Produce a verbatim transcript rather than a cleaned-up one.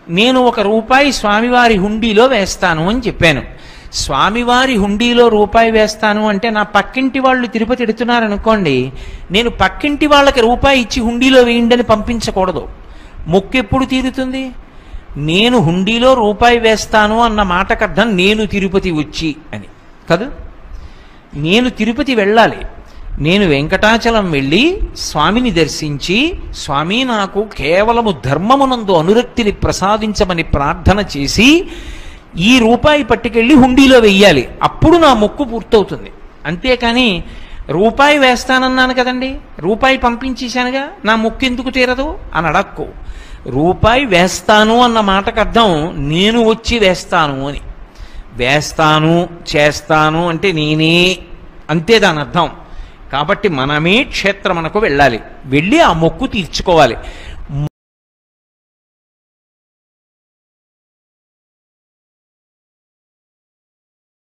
నేను ఒక రూపాయి స్వామివారి హుండీలో వేస్తాను అని చెప్పాను. స్వామివారి హుండీలో రూపాయి వేస్తాను అంటే నా పక్కింటి వాళ్ళు తిరుపతి ఎడుతున్నారు అనుకోండి, నేను పక్కింటి వాళ్ళకి రూపాయి ఇచ్చి హుండీలో వేయండి అని పంపించకూడదు. మొక్కు ఎప్పుడు తీరుతుంది? నేను హుండీలో రూపాయి వేస్తాను అన్న మాటకు అర్థం నేను తిరుపతి వచ్చి అని కాదు. నేను తిరుపతి వెళ్ళాలి. నేను వెంకటాచలం వెళ్ళి స్వామిని దర్శించి, స్వామి నాకు కేవలము ధర్మమునందు అనురక్తిని ప్రసాదించమని ప్రార్థన చేసి ఈ రూపాయి పట్టుకెళ్ళి హుండీలో వెయ్యాలి. అప్పుడు నా మొక్కు పూర్తవుతుంది. అంతేకాని రూపాయి వేస్తానన్నాను కదండి, రూపాయి పంపించేశానుగా, నా మొక్కు ఎందుకు తీరదు అని అడక్కు. రూపాయి వేస్తాను అన్న మాటకు అర్థం నేను వచ్చి వేస్తాను అని. వేస్తాను చేస్తాను అంటే నేనే, అంతే దాని అర్థం. కాబట్టి మనమే క్షేత్రమునకు వెళ్ళాలి, వెళ్ళి ఆ మొక్కు తీర్చుకోవాలి.